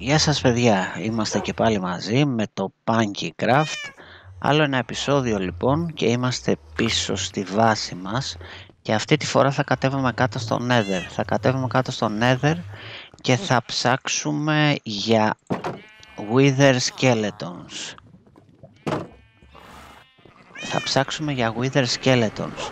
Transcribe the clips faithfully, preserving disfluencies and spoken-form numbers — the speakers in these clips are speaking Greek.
Γεια σας παιδιά, είμαστε και πάλι μαζί με το PankyCraft. Άλλο ένα επεισόδιο λοιπόν και είμαστε πίσω στη βάση μας. Και αυτή τη φορά θα κατέβουμε κάτω στο Nether. Θα κατέβουμε κάτω στο Nether και θα ψάξουμε για Wither Skeletons. Θα ψάξουμε για Wither Skeletons.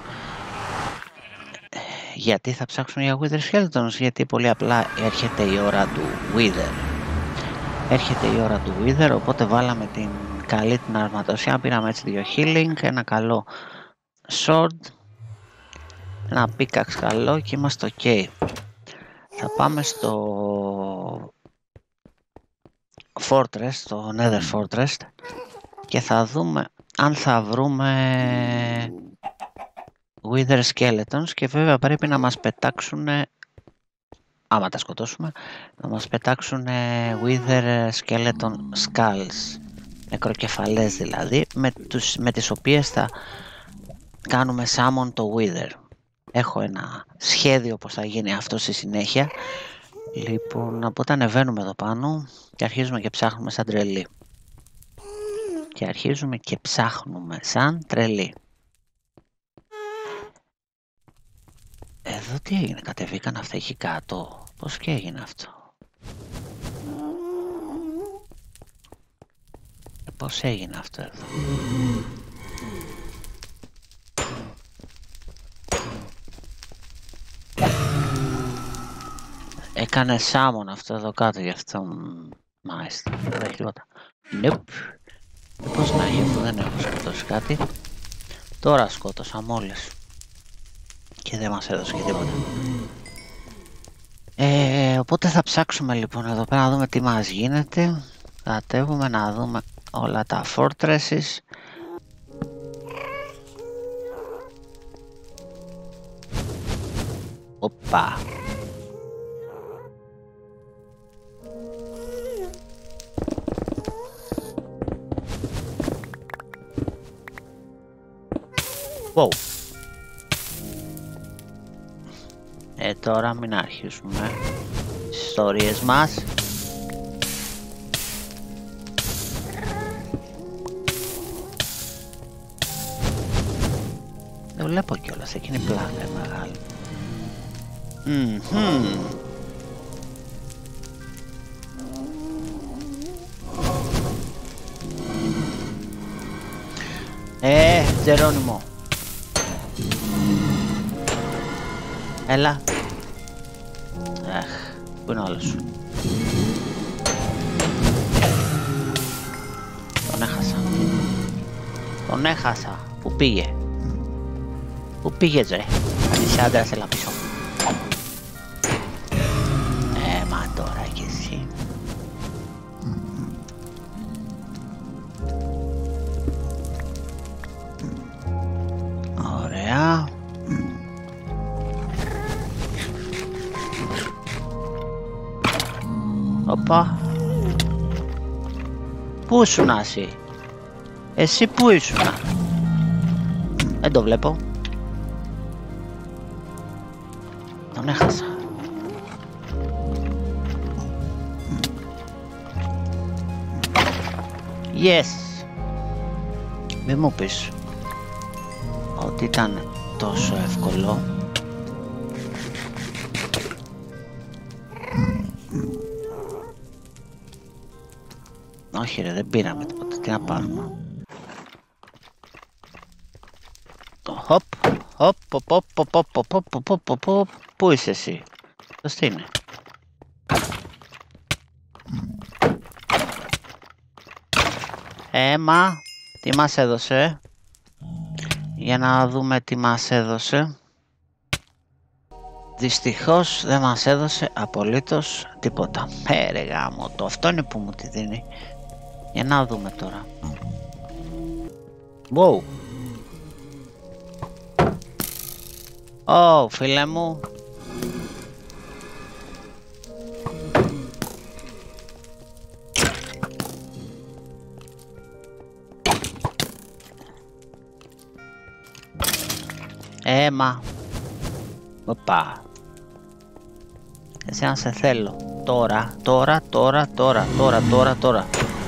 Γιατί θα ψάξουμε για Wither Skeletons? Γιατί πολύ απλά έρχεται η ώρα του Wither. Έρχεται η ώρα του Wither, οπότε βάλαμε την καλή την αρματοσιά, πήραμε έτσι δύο healing, ένα καλό sword, ένα pickaxe καλό και είμαστε ok. Θα πάμε στο Fortress, στο Nether Fortress και θα δούμε αν θα βρούμε Wither Skeletons και βέβαια πρέπει να μας πετάξουν, άμα τα σκοτώσουμε, να μας πετάξουν Wither Skeleton Skulls, νεκροκεφαλές δηλαδή, με, τους, με τις οποίες θα κάνουμε summon το Wither. Έχω ένα σχέδιο πως θα γίνει αυτό στη συνέχεια. Λοιπόν, οπότε ανεβαίνουμε εδώ πάνω και αρχίζουμε και ψάχνουμε σαν τρελή. Και αρχίζουμε και ψάχνουμε σαν τρελή. Εδώ τι έγινε, κατεβήκαν αυτά εκεί κάτω, πώς και έγινε αυτό? Ε, πώς έγινε αυτό εδώ? Έκανε σάμον αυτό εδώ κάτω, γι' αυτό μάλιστα, δεν έχει τίποτα. Nope. Πώς να έχει αυτό, δεν έχω σκοτώσει κάτι. Τώρα σκότωσα μόλις. Και δεν μας έδωσε και τίποτα. Ε, οπότε θα ψάξουμε λοιπόν εδώ πέρα να δούμε τι μας γίνεται. Κατέβουμε να δούμε όλα τα fortresses. Οπα. Wow. Ε, τώρα μην αρχίσουμε τις ιστορίες μας. Δεν βλέπω κιόλας, εκείνη πλάκα μεγάλη. Mm-hmm. Ε, Τζερόνιμο. Έλα. Αχ, πού είναι ο άλλος? Τον έχασα. Τον έχασα. Πού πήγε? Πού πήγες ρε? Είσαι άντρας, έλα πίσω. Ε, μα τώρα κι εσύ. Ωραία. Οπα. Πού ήσουνα εσύ? Εσύ πού ήσουνα? Δεν το βλέπω. Τον έχασα. Yes. Μη μου πεις ότι ήταν τόσο εύκολο. Όχι ρε, δεν πήραμε τίποτα, τι να πάρουμε? Χοπ, χοπ, χοπ, χοπ, χοπ, χοπ, χοπ, χοπ, χοπ. Πού είσαι εσύ? Πώς τι είναι? Έμα, τι μας έδωσε? Για να δούμε τι μας έδωσε. Δυστυχώς δεν μας έδωσε απολύτως τίποτα. Ε ρε γάμο, το αυτό είναι που μου τη δίνει. Για να δούμε τώρα. Wow. Ω, φίλε μου. Έμα. Οπα. Εσύ αν σε θέλω. Τώρα, τώρα, τώρα, τώρα, τώρα, τώρα, τώρα.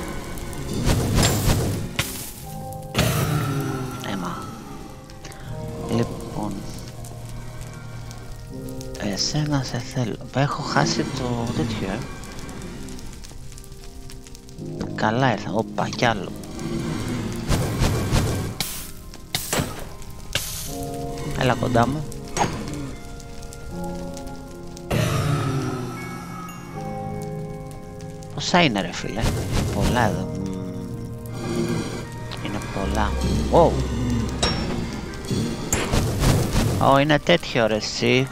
Έμα. Λοιπόν. Εσένα σε θέλω. Έχω χάσει το τέτοιο, ε. Καλά ήρθα. Όπα, κι άλλο. Έλα κοντά μου. Πόσα είναι ρε φίλε? Πολλά εδώ. Είναι πολλά. Wow. Ω, είναι τέτοιο ρε εσύ.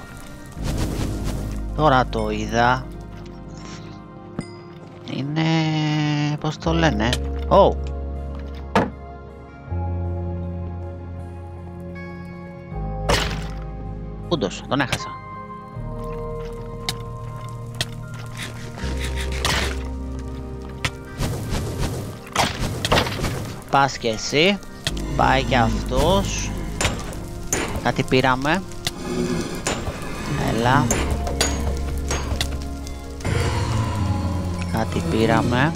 Τώρα το είδα. Είναι... πώς το λένε? Ω. Oh. Πούντος, τον έχασα. Πας και εσύ. Πάει και αυτός. Κάτι πήραμε. Έλα. Κάτι πήραμε.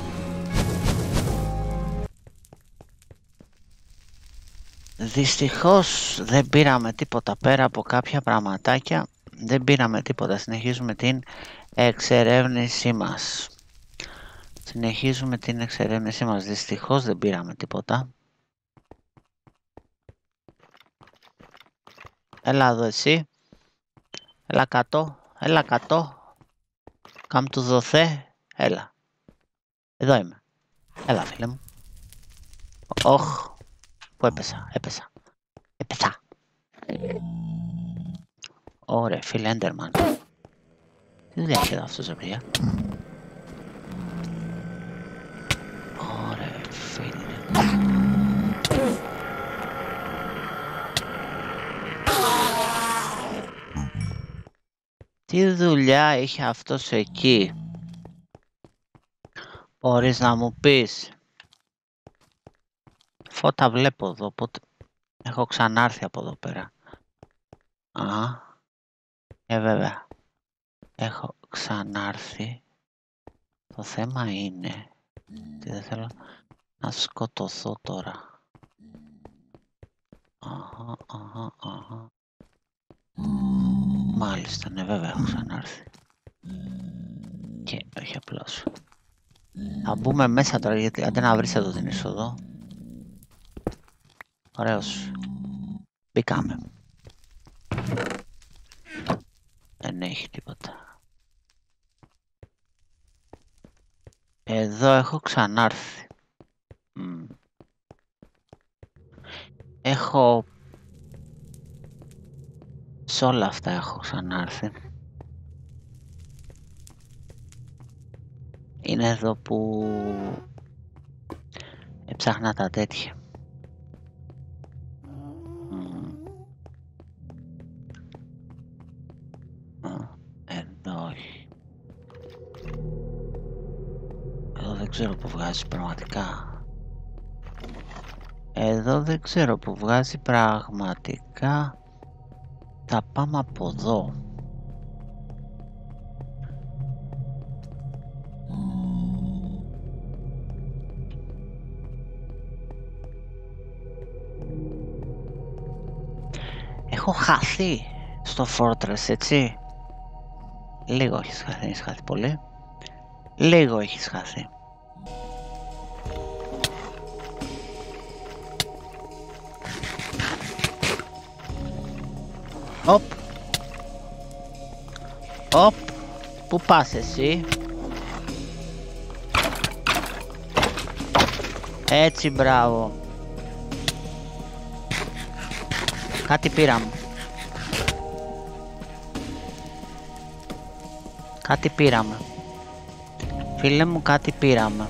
Δυστυχώς δεν πήραμε τίποτα πέρα από κάποια πραγματάκια. Δεν πήραμε τίποτα. Συνεχίζουμε την εξερεύνησή μας. Συνεχίζουμε την εξερεύνησή μας. Δυστυχώς δεν πήραμε τίποτα. Έλα εδώ εσύ. Έλα κάτω. Έλα κάτω. Come to the the. Έλα. Εδώ είμαι. Έλα φίλε μου. Όχ. Πού έπεσα. Έπεσα. Έπεσα. Ωραία φίλε Έντερμαν. Τι δουλειά έχει εδώ αυτός ρε παιδιά? Ωραία φίλε. Τι δουλειά είχε αυτός εκεί? Μπορείς να μου πεις? Φώτα βλέπω εδώ, οπότε έχω ξανάρθει από εδώ πέρα. Α, ε βέβαια, έχω ξανάρθει. Το θέμα είναι ότι δεν θέλω να σκοτωθώ τώρα. Αχα, αχα, αχα. Μάλιστα, ναι βέβαια έχω ξανάρθει. Και όχι απλώς. Θα μπούμε μέσα τώρα γιατί αντί να βρεις εδώ την είσοδο. Ωραίος. Μπήκαμε. Δεν έχει τίποτα. Εδώ έχω ξανάρθει. Mm. Έχω... σε όλα αυτά έχω ξανάρθει. Είναι εδώ που έψαχνα τα τέτοια. Εδώ όχι. Εδώ δεν ξέρω που βγάζει πραγματικά. Εδώ δεν ξέρω που βγάζει πραγματικά. Θα πάμε από εδώ. Έχω χαθεί στο Fortress, έτσι. Λίγο έχεις χαθεί, έχεις χαθεί πολύ. Λίγο έχεις χαθεί. Οπ. Οπ. Πού πας εσύ? Έτσι, μπράβο. Κάτι πήραμε. Κάτι πήραμε. Φίλε μου, κάτι πήραμε.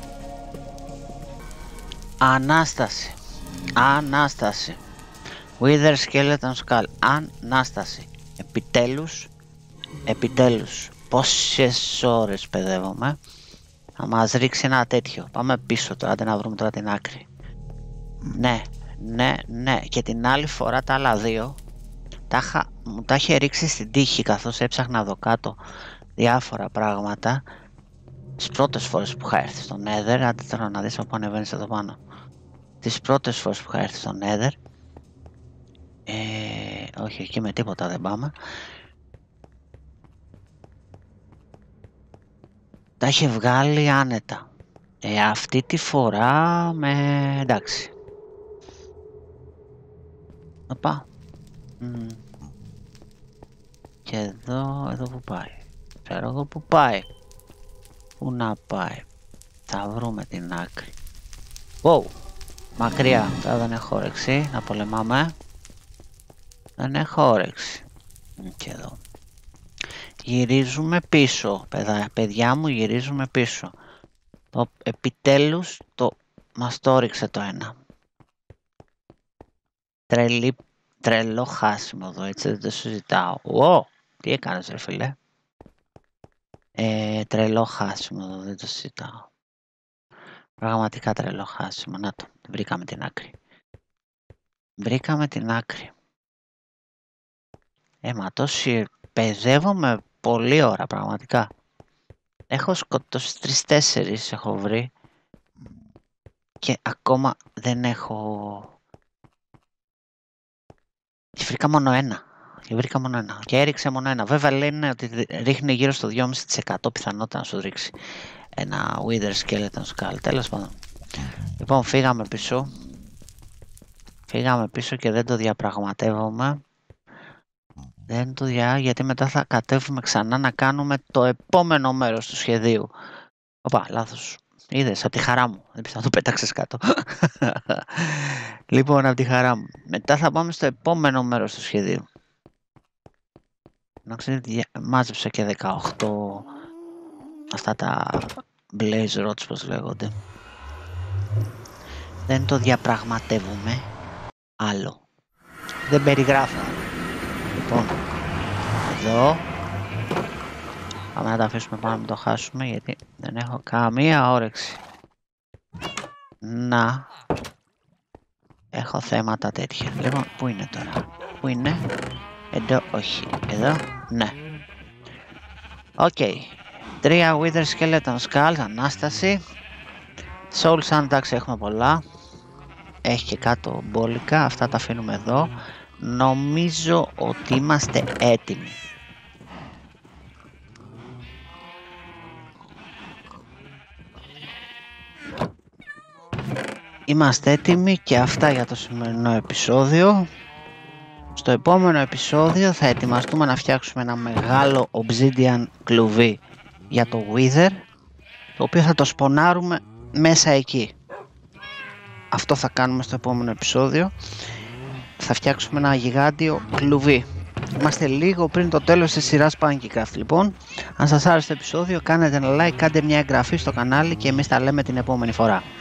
Ανάσταση. Ανάσταση. Wither Skeleton Skull. Ανάσταση. Επιτέλους. Επιτέλους. Πόσες ώρες παιδεύομαι. Θα μας ρίξει ένα τέτοιο. Πάμε πίσω τώρα, άντε να βρούμε τώρα την άκρη. Ναι, ναι, ναι. Και την άλλη φορά τα άλλα δύο τα είχα, μου τα είχε ρίξει στην τύχη καθώς έψαχνα εδώ κάτω διάφορα πράγματα τις πρώτες φορές που είχα έρθει στο Nether. Άντε θέλω να δεις από ανεβαίνεις εδώ πάνω. Τις πρώτες φορές που είχα έρθει στο Nether, ε, όχι εκεί με τίποτα δεν πάμε, τα είχε βγάλει άνετα. Ε, αυτή τη φορά με εντάξει. Οπα. Mm. Και εδώ, εδώ που πάει. Ξέρω εγώ που πάει. Πού να πάει. Θα βρούμε την άκρη. Wow. Μακριά. Τώρα δεν έχω όρεξη να πολεμάμε. Δεν έχω όρεξη. Και εδώ. Γυρίζουμε πίσω. Παιδά, παιδιά μου, γυρίζουμε πίσω. Το επιτέλους το μας το ρίξε το ένα. Τρελή, τρελό χάσιμο εδώ, έτσι δεν το συζητάω. Ω, τι έκανες ρε φίλε. Ε, τρελό χάσιμο εδώ, δεν το συζητάω. Πραγματικά τρελό χάσιμο. Να το, βρήκαμε την άκρη. Βρήκαμε την άκρη. Ε, μα τόση παιδεύομαι πολλή ώρα πραγματικά. Έχω σκοτώσει τρεις τέσσερις έχω βρει. Και ακόμα δεν έχω... Και βρήκα μόνο ένα. Και βρήκα μόνο ένα. Και έριξε μόνο ένα. Βέβαια λένε ότι ρίχνει γύρω στο δυόμισι τοις εκατό πιθανότητα να σου ρίξει ένα Wither Skeleton Skull. Τέλος πάντων. Λοιπόν, φύγαμε πίσω. Φύγαμε πίσω και δεν το διαπραγματεύομαι. Δεν το δια... γιατί μετά θα κατέβουμε ξανά να κάνουμε το επόμενο μέρος του σχεδίου. Οπα, λάθος. Είδες, από τη χαρά μου. Δεν πιστεύω να το πέταξες κάτω. Λοιπόν, από τη χαρά μου. Μετά θα πάμε στο επόμενο μέρος του σχεδίου. Να ξέρετε, μάζεψα και δεκαοκτώ αυτά τα blaze rods, πώς λέγονται. Δεν το διαπραγματεύουμε άλλο. Δεν περιγράφω. Λοιπόν, εδώ. Πάμε να τα αφήσουμε πάνω να μην το χάσουμε, γιατί δεν έχω καμία όρεξη να έχω θέματα τέτοια. Λοιπόν, πού είναι τώρα, πού είναι, εδώ, όχι, εδώ, ναι. Οκ, okay. Τρία Wither Skeleton Skulls, Ανάσταση. Soul Sand, εντάξει, έχουμε πολλά. Έχει και κάτω μπόλικα, αυτά τα αφήνουμε εδώ. Νομίζω ότι είμαστε έτοιμοι. Είμαστε έτοιμοι και αυτά για το σημερινό επεισόδιο. Στο επόμενο επεισόδιο θα ετοιμαστούμε να φτιάξουμε ένα μεγάλο obsidian κλουβί για το Wither, το οποίο θα το σπονάρουμε μέσα εκεί. Αυτό θα κάνουμε στο επόμενο επεισόδιο. Θα φτιάξουμε ένα γιγάντιο κλουβί. Είμαστε λίγο πριν το τέλος της σειράς PankyCraft λοιπόν. Αν σας άρεσε το επεισόδιο, κάνετε ένα like, κάντε μια εγγραφή στο κανάλι και εμείς τα λέμε την επόμενη φορά.